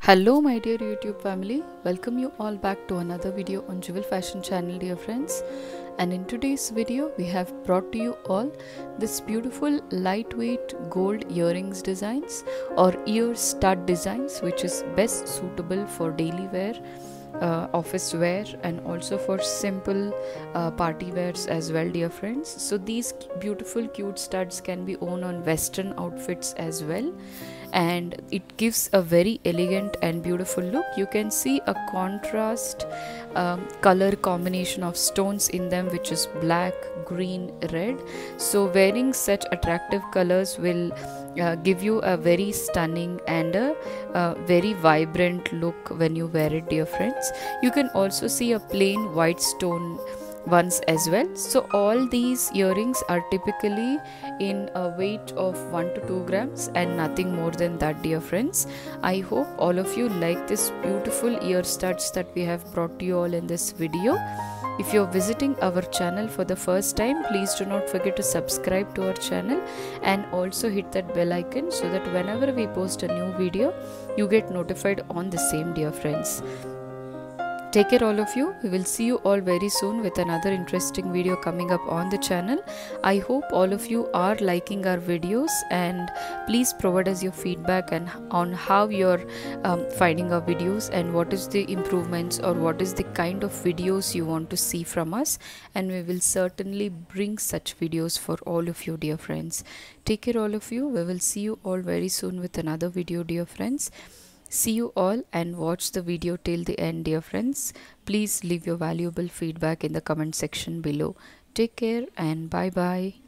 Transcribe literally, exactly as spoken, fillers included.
Hello my dear YouTube family, welcome you all back to another video on Jewel Fashion channel dear friends. And in today's video we have brought to you all this beautiful lightweight gold earrings designs or ear stud designs, which is best suitable for daily wear, uh, office wear, and also for simple uh, party wears as well dear friends. So these beautiful cute studs can be worn on western outfits as well, and it gives a very elegant and beautiful look. You can see a contrast um, color combination of stones in them, which is black, green, red. So wearing such attractive colors will uh, give you a very stunning and a, a very vibrant look when you wear it dear friends. You can also see a plain white stone ones as well. So all these earrings are typically in a weight of one to two grams and nothing more than that dear friends. I hope all of you like this beautiful ear studs that we have brought to you all in this video. If you're visiting our channel for the first time, please do not forget to subscribe to our channel and also hit that bell icon so that whenever we post a new video you get notified on the same dear friends. Take care all of you. We will see you all very soon with another interesting video coming up on the channel. I hope all of you are liking our videos, and please provide us your feedback and on how you're um, finding our videos and what is the improvements or what is the kind of videos you want to see from us, and we will certainly bring such videos for all of you dear friends. Take care all of you. We will see you all very soon with another video dear friends. See you all and watch the video till the end dear friends. Please leave your valuable feedback in the comment section below. Take care and bye bye.